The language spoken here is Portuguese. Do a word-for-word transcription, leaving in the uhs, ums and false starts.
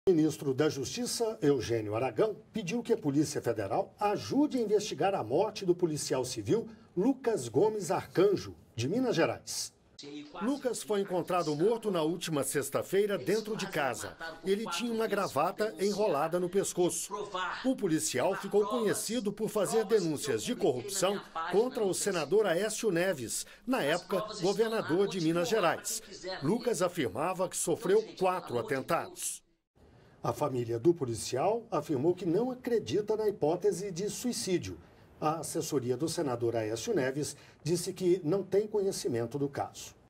O ministro da Justiça, Eugênio Aragão, pediu que a Polícia Federal ajude a investigar a morte do policial civil Lucas Gomes Arcanjo, de Minas Gerais. Lucas foi encontrado morto na última sexta-feira dentro de casa. Ele tinha uma gravata enrolada no pescoço. O policial ficou conhecido por fazer denúncias de corrupção contra o senador Aécio Neves, na época governador de Minas Gerais. Lucas afirmava que sofreu quatro atentados. A família do policial afirmou que não acredita na hipótese de suicídio. A assessoria do senador Aécio Neves disse que não tem conhecimento do caso.